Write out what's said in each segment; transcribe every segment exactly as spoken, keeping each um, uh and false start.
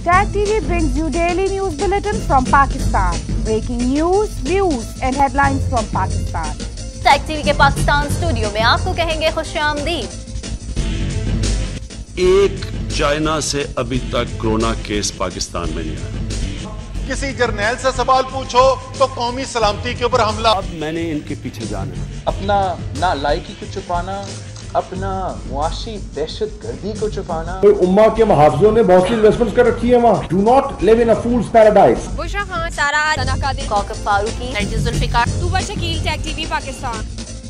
Tag T V brings you daily news bulletin from Pakistan. Breaking news, views and headlines from Pakistan. Tag TV के Pakistan studio में आपको कहेंगे खुशामदीद। एक China से अभी तक कोरोना केस पाकिस्तान में नहीं आया। किसी जर्नैल से सवाल पूछो तो कौमी सलामती के ऊपर हमला। अब मैंने इनके पीछे जाना है। अपना ना लायकी को छुपाना, अपना मुआशी दहशत गर्दी को छुपाना। कोई उम्मा के मुहाफिजों ने बहुत सी इन्वेस्टमेंट्स कर रखी है वहाँ। Do not live in a fool's paradise. Bushra Khan, Sara तनाकादिर, कौकब फारूकी, नरगिस जुल्फिकार, तुबा शकील, टैग टीवी पाकिस्तान।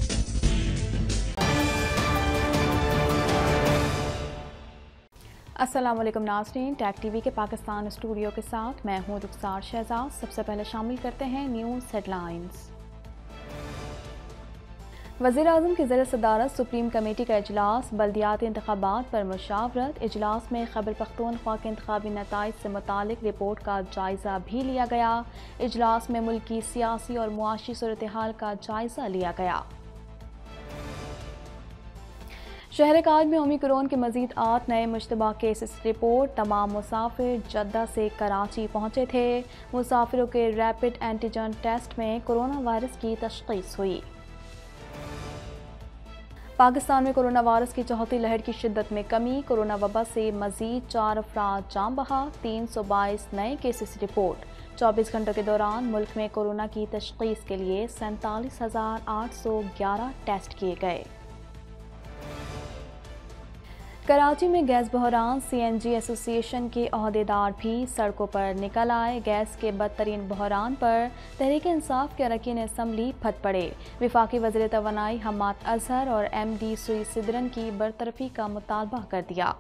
अस्सलाम वालेकुम नाज़रीन, टैग टीवी के पाकिस्तान स्टूडियो के साथ मैं हूँ रुखसार शहजाद। सबसे पहले शामिल करते हैं न्यूज़ हेडलाइंस। वज़ीर आज़म की ज़ेर सदारत सुप्रीम कमेटी का इजलास, बल्दियाती इंतखाबात पर मुशावरत। इजलास में खैबर पख्तूनख्वा के इंतखाबी नताइज से मुतालिक रिपोर्ट का जायज़ा भी लिया गया। इजलास में मुल्क की सियासी और मुआशी सूरत हाल का जायज़ा लिया गया। शहर कायद में ओमिक्रॉन के मजीद आठ नए मुश्तबा केसेस रिपोर्ट। तमाम मुसाफिर जद्दा से कराची पहुंचे थे। मुसाफिरों के रैपिड एंटीजन टेस्ट में कोरोना वायरस की तशख़ीस हुई। पाकिस्तान में कोरोना वायरस की चौथी लहर की शिद्दत में कमी। कोरोना वबा से मजीद चार अफराद जान बहा। तीन सौ बाईस नए केसेस रिपोर्ट। चौबीस घंटों के दौरान मुल्क में कोरोना की तशख़ीस के लिए सैंतालीस हज़ार आठ सौ ग्यारह टेस्ट किए गए। कराची में गैस बहरान, सी एन जी एसोसिएशन के अहदेदार भी सड़कों पर निकल आए। गैस के बदतरीन बहरान पर तहरीक इंसाफ के अरकान असम्बली फट पड़े। वफाकी वज़ीर तवानाई हम्माद अजहर और एम डी सुई सिदरन की बरतरफी का मुतालबा कर दिया।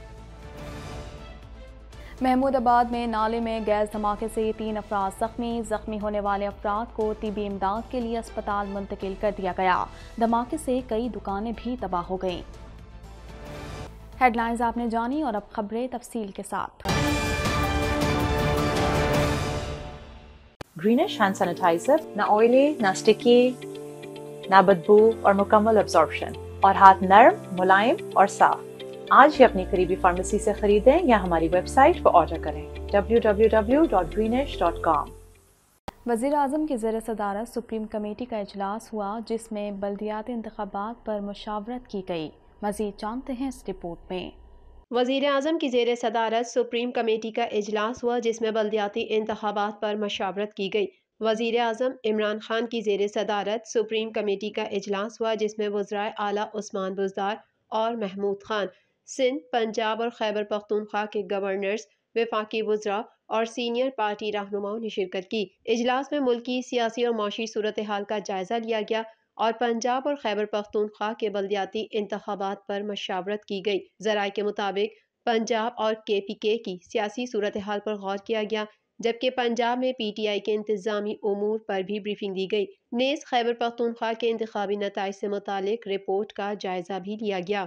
महमूदाबाद में नाले में गैस धमाके से तीन अफराद जख्मी। जख्मी होने वाले अफराद को तिबी इमदाद के लिए अस्पताल मुंतकिल कर दिया गया। धमाके से कई दुकानें भी तबाह हो गईं। हेडलाइंस आपने जानी और अब खबरें तफसील के साथ। ग्रीनिश हैंड सैनिटाइजर ना ऑयली, ना स्टिकी, ना बदबू और मुकम्मल अब्जॉर्प्शन और हाथ नरम, मुलायम और साफ। आज ही अपनी करीबी फार्मेसी से खरीदें या हमारी वेबसाइट पर ऑर्डर करें W W W dot Greenish dot com. वज़ीर आज़म की ज़ेर सदारत सुप्रीम कमेटी का इजलास हुआ, जिसमें बल्दियाती इंतखाबात पर मुशावरत की गई। मज़ीद जानते हैं इस रिपोर्ट में। वज़ीर आज़म की ज़ेर सदारत सुप्रीम कमेटी का इजलास हुआ, जिसमें बल्दियाती इंतखाबात पर मशावरत की गई। वज़ीर आज़म इमरान खान की ज़ेर सदारत सुप्रीम कमेटी का इजलास हुआ, जिसमें वज़राए आला उस्मान बुज़दार और महमूद खान, सिंध, पंजाब और खैबर पख्तूनख्वा के गवर्नर्स, वफाकी वज़रा और सीनियर पार्टी रहनुमाओं ने शिरकत की। इजलास में मुल्क की सियासी और माशी सूरत हाल का जायज़ा लिया गया और पंजाब और खैबर पख्तूनख्वा के बल्दियाती इंतखाबात पर मशावरत की गई। ज़राए के मुताबिक पंजाब और के पी के की सियासी सूरत हाल पर गौर किया गया, जबकि पंजाब में पी टी आई के इंतजामी उमूर पर भी ब्रीफिंग दी गई। नेज़ खैबर पख्तूनख्वा के इंतखाबी नताइज से मुतालिक रिपोर्ट का जायज़ा भी लिया गया।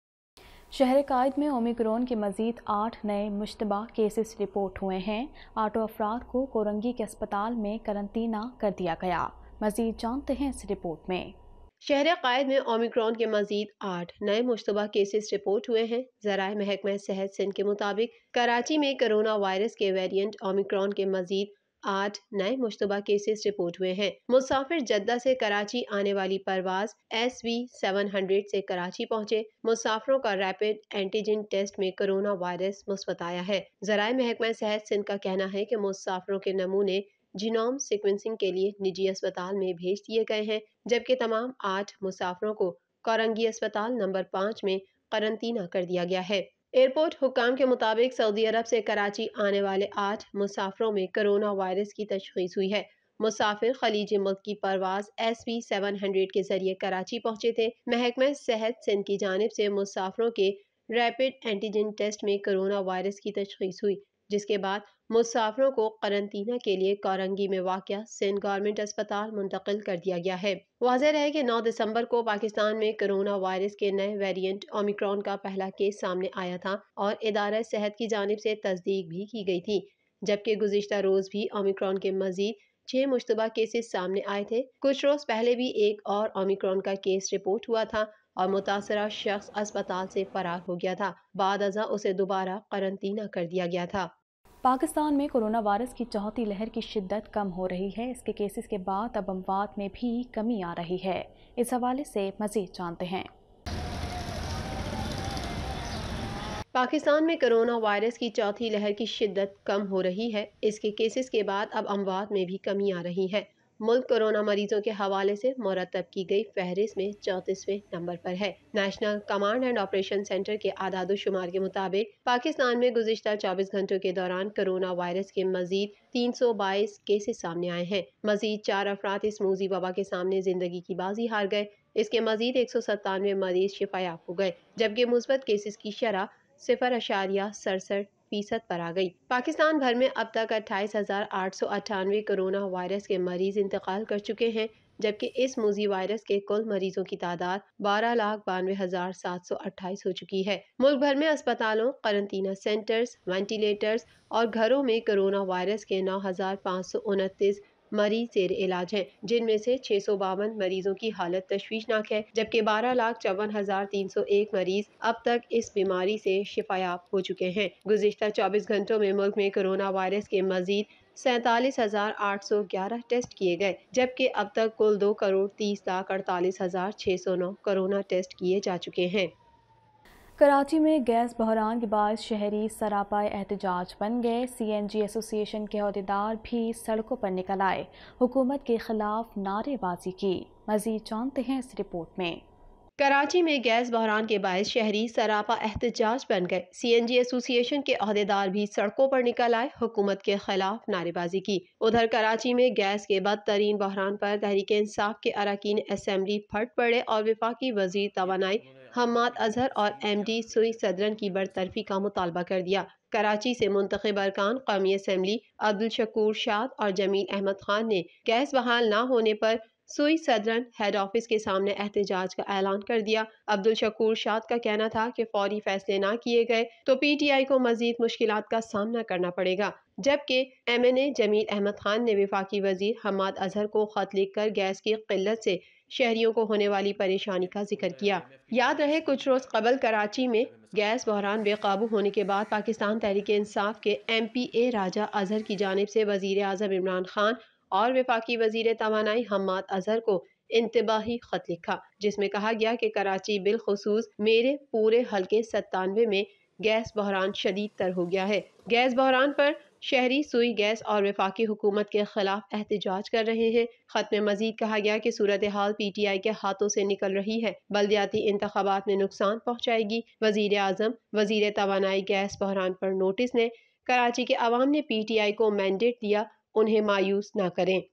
शहर कायद में ओमिक्रॉन के मजीद आठ नए मुश्तबा केसेस रिपोर्ट हुए हैं। आठों अफराद को कोरंगी के अस्पताल में करंतना कर दिया गया। मजीद जानते हैं इस रिपोर्ट में। शहर कायद में ओमिक्रॉन के मजीद आठ नए मुश्तबा केसेस रिपोर्ट हुए हैं। ज़राए महकमा सेहत सिंध के मुताबिक कराची में कोरोना वायरस के वेरिएंट ओमिक्रॉन के मजीद आठ नए मुश्तबा केसेस रिपोर्ट हुए हैं। मुसाफिर जद्दा से कराची आने वाली परवाज एस वी सेवन हंड्रेड से कराची पहुंचे। मुसाफिरों का रैपिड एंटीजन टेस्ट में कोरोना वायरस मुस्बत आया है। ज़राए महकमा सेहत सिंध का कहना है कि मुसाफिरों के नमूने जीनोम सीक्वेंसिंग के लिए निजी अस्पताल में भेज दिए गए हैं, जबकि तमाम आठ मुसाफिरों को कोरंगी अस्पताल नंबर पाँच में करंतना कर दिया गया है। एयरपोर्ट हुक्काम के मुताबिक सऊदी अरब से कराची आने वाले आठ मुसाफिरों में कोरोना वायरस की तशख़ीस हुई है। मुसाफिर खलीज मुल्क की परवाज एस वी सेवन हंड्रेड के जरिए कराची पहुंचे थे। महकमा सेहत सिंध की जानिब से मुसाफिरों के रैपिड एंटीजन टेस्ट में कोरोना वायरस की तशख़ीस हुई, जिसके बाद मुसाफिरों को करंतना के लिए कोरंगी में वाक़या सिंध गवर्नमेंट अस्पताल मुंतकिल कर दिया गया है। वाज़ेह है कि नौ दिसंबर को पाकिस्तान में कोरोना वायरस के नए वेरिएंट ओमिक्रॉन का पहला केस सामने आया था और इदारा सेहत की जानिब से तस्दीक भी की गई थी, जबकि गुज़िश्ता रोज़ भी ओमिक्रॉन के मजीद छह मुश्तबा केसेस सामने आए थे। कुछ रोज़ पहले भी एक और ओमिक्रॉन का केस रिपोर्ट हुआ था और मुतासरा शख्स अस्पताल से फरार हो गया था। बाद अज़ा उसे दोबारा करंतना कर दिया गया था। पाकिस्तान में कोरोना वायरस की चौथी लहर की शिद्दत कम हो रही है। इसके केसेस के बाद अब अमवात में भी कमी आ रही है। इस हवाले से मज़ीद जानते हैं। पाकिस्तान में कोरोना वायरस की चौथी लहर की शिद्दत कम हो रही है। इसके केसेस के बाद अब अमवात में भी कमी आ रही है। मुल्क कोरोना मरीजों के हवाले से मुरतब की गई फहरिस्त में चौंतीसवें नंबर पर है। National Command and Operation Centre के आदाद शुमार के मुताबिक पाकिस्तान में गुज़िश्ता चौबीस घंटों के दौरान कोरोना वायरस के मजीद तीन सौ बाईस केसेस सामने आए हैं। मजीद चार अफराद इस मूजी वबा के सामने जिंदगी की बाजी हार गए। इसके मजीद एक सौ सत्तानवे मरीज शिफायाब हो गए, जबकि मुस्बत केसेस की शरह सिफर अशारिया सड़सठ फीसद पर आ गई। पाकिस्तान भर में अब तक अट्ठाईस हजार आठ सौ अट्ठानवे कोरोना वायरस के मरीज इंतकाल कर चुके हैं, जबकि इस मूजी वायरस के कुल मरीजों की तादाद बारह लाख बानवे हजार सात सौ अट्ठाईस हो चुकी है। मुल्क भर में अस्पतालों, क्वारंटीना सेंटर्स, वेंटिलेटर्स और घरों में कोरोना वायरस के नौ हजार पाँच सौ उनतीस मरीज जेर इलाज हैं, जिनमें से छह सौ बावन मरीजों की हालत तशवीशनाक है, जबकि बारह लाख चौवन हजार तीन सौ एक मरीज अब तक इस बीमारी से शिफायाब हो चुके हैं। गुज़िश्ता चौबीस घंटों में मुल्क में कोरोना वायरस के मजीद सैंतालीस हजार आठ सौ ग्यारह टेस्ट किए गए, जबकि अब तक कुल दो करोड़ तीस लाख अड़तालीस हजार छः सौ नौ कोरोना टेस्ट किए जा चुके हैं। कराची में गैस बहरान के बाद शहरी सरापाए एहतजाज बन गए। सी एन जी एसोसिएशन के अहदेदार भी सड़कों पर निकल आए, हुकूमत के खिलाफ नारेबाजी की। मजीद जानते हैं इस रिपोर्ट में। कराची में गैस बहरान के बायस शहरी सरापा एहतजाज बन गए। सी एन जी एसोसिएशन के अहदेदार भी सड़कों पर निकल आए, हुकूमत के खिलाफ नारेबाजी की। उधर कराची में गैस के बदतरीन बहरान पर तहरीक इंसाफ के अरकान असम्बली फट पड़े और वफाकी वजीर तवानाई हम्माद अजहर और एम डी सुई सदरन की बरतरफी का मुतालबा कर दिया। कराची से मुंतखब अरकान कौमी असम्बली अब्दुल शकूर शाद और जमील अहमद खान ने गैस बहाल न होने पर सुई सदरन हेड ऑफिस के सामने एहतजाज का ऐलान कर दिया। अब्दुल शकूर शाद का कहना था कि फौरी फैसले ना किए गए तो पी टी आई को मजीद मुश्किलात का सामना करना पड़ेगा, जबकि M N A Jameel Ahmed Khan ने वफाकी वजीर हम्माद अजहर को खत लिख कर गैस की किल्लत से शहरियों को होने वाली परेशानी का जिक्र किया। याद रहे कुछ रोज कबल कराची में गैस बहरान बेकाबू होने के बाद पाकिस्तान तहरीक इंसाफ के M P A Raja Azhar की जानिब से वजीर आजम इमरान खान और वफाकी वजीर तवानाई हम्माद अजहर को इंतबाही खत लिखा, जिसमें कहा गया कि कराची बिलखुसूस मेरे पूरे हल्के सत्तानवे में गैस बहरान शदीद तर हो गया है। गैस बहरान पर शहरी सुई गैस और वफाकी हुकूमत के खिलाफ एहतजाज कर रहे हैं। खत में मजीद कहा गया कि सूरत हाल पी टी आई के हाथों से निकल रही है, बल्दियाती इंतखाबात में नुकसान पहुँचाएगी। वजीर आजम, वजीर तवानाई गैस बहरान पर नोटिस ने कराची के अवाम ने पी टी आई को मैंडेट दिया, उन्हें मायूस न करें।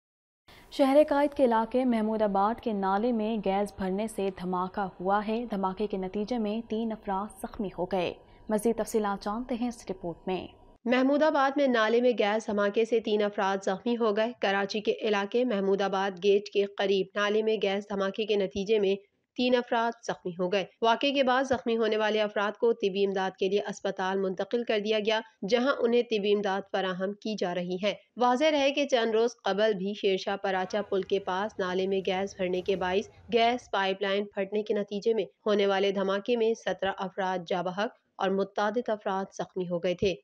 शहर कायद के इलाके महमूदाबाद के नाले में गैस भरने से धमाका हुआ है। धमाके के नतीजे में तीन अफराद जख्मी हो गए। मज़ीद तफसीलात जानते हैं इस रिपोर्ट में। महमूदाबाद में नाले में गैस धमाके से तीन अफराद जख्मी हो गए। कराची के इलाके महमूदाबाद गेट के करीब नाले में गैस धमाके के नतीजे में तीन अफराद जख्मी हो गए। वाक़े के बाद जख्मी होने वाले अफराद को तिबी इमदाद के लिए अस्पताल मुंतकिल कर दिया गया, जहां उन्हें तिबी इमदाद फराहम की जा रही है। वाज़ेह रहे कि चंद रोज कबल भी शेरशाह पराचा पुल के पास नाले में गैस भरने के बाइस गैस पाइपलाइन फटने के नतीजे में होने वाले धमाके में सत्रह अफराद जा बहक और मुत्तादिद अफराद जख्मी हो गए थे।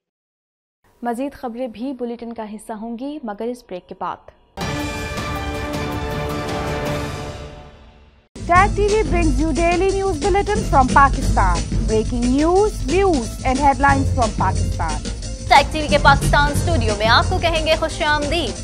मजीद खबरें भी बुलेटिन का हिस्सा होंगी, मगर इस ब्रेक के बाद। Tag T V brings you daily news bulletin from Pakistan. Breaking news, views and headlines from Pakistan. Tag TV के पाकिस्तान स्टूडियो में आपको कहेंगे खुशामदीद।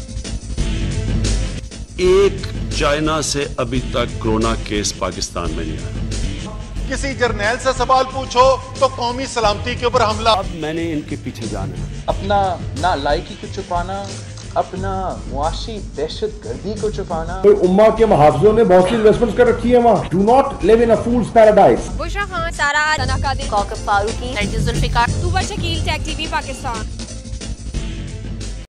एक चाइना से अभी तक कोरोना केस पाकिस्तान में नहीं आया। किसी जर्नैल से सवाल पूछो तो कौमी सलामती के ऊपर हमला। अब मैंने इनके पीछे जाना है। अपना ना लायकी को छुपाना, अपना मुआशी दहशत गर्दी को छुपाना। कोई उम्मा के मुहाफिजों ने बहुत सी इन्वेस्टमेंट कर रखी है वहाँ। Do not live in a fool's paradise. Bushra Khan, Sara, Sana Qadir, Kaukab Farooqi, Zulfiqar, तूबर शकील, टैग टीवी पाकिस्तान।